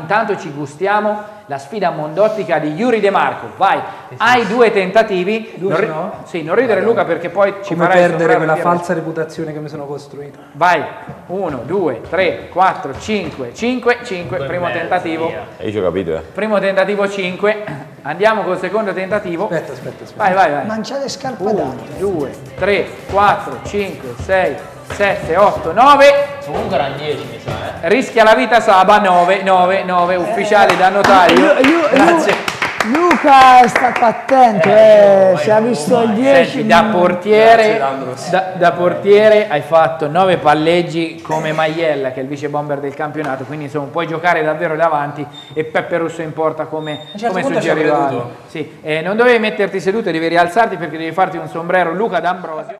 Intanto ci gustiamo la sfida mondottica di Yuri De Marco. Vai, hai 2 tentativi. Non ridere Luca, perché poi ci come farai perdere quella falsa reputazione che mi sono costruito. Vai, 1, 2, 3, 4, 5, primo tentativo. Io ci ho capito, Primo tentativo 5. Andiamo col secondo tentativo. Aspetta. Vai. Mangiate scarpadate. 1, 2, 3, 4, 5, 6, 7, 8, 9. Comunque erano 10 mi sa, Rischia la vita Saba, 9 ufficiali da notaio. Grazie. Luca è stato attento, si è visto il 10. Senti, da portiere hai fatto 9 palleggi come Maiella, che è il vice bomber del campionato, quindi insomma puoi giocare davvero davanti, e Peppe Russo in porta come suggerivano. Sì, non dovevi metterti seduto, devi rialzarti perché devi farti un sombrero Luca D'Ambrosio.